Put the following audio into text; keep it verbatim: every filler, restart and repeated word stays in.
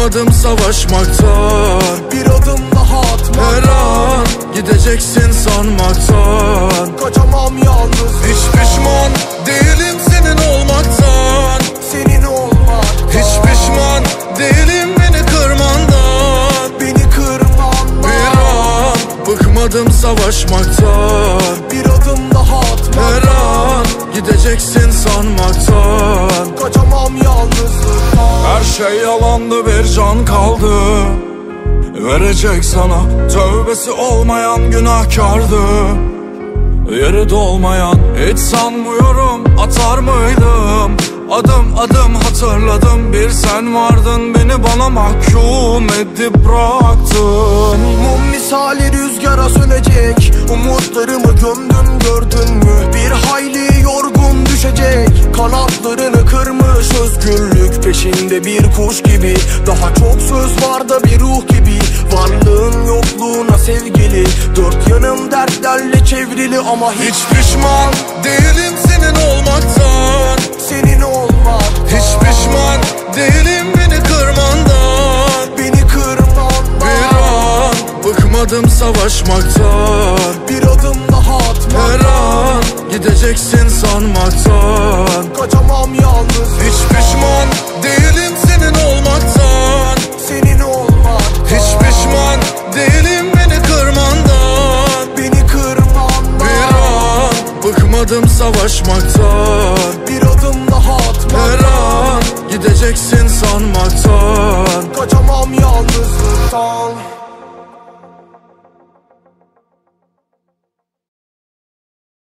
Bıkmadım savaşmaktan, bir adım daha atmaktan. her an gideceksin sanmaktan. Kaçamam yalnız. Hiç pişman değilim senin olmaktan, Senin olmaktan. hiç pişman değilim beni kırmandan. Beni kırmandan. Bir an bıkmadım savaşmaktan, bir adım daha atmaktan. her an gideceksin sanmaktan. Kaçamam yalnızlıktan. Her şey yalandı, bir can kaldı verecek sana. Tövbesi olmayan günahkardı, yeri dolmayan. Hiç sanmıyorum atar mıydım, adım adım hatırladım. Bir sen vardın, beni bana mahkum edip bıraktın. Mum misali rüzgara sönecek, umutlarımı gömdüm gördün mü? Bir hayli yorgun düşecek, kanatlarını kırmış özgürlük peşinde bir kuş gibi. Daha çok söz var da bir ruh gibi, varlığın yokluğuna sevgili. Dört yanım dertlerle çevrili ama hiç, Hiç pişman değilim senin olmaktan, senin olmaktan. hiç pişman değilim beni kırmandan. Beni kırmandan. Bir an bıkmadım savaşmaktan, bir adım daha her atmaktan. an gideceksin sanmaktan. Kaçamam yalnız. Hiç pişman değilim senin olmaktan, Senin olmaktan. hiç pişman değilim beni kırmandan. Beni kırmandan. Bir an bıkmadım savaşmaktan, bir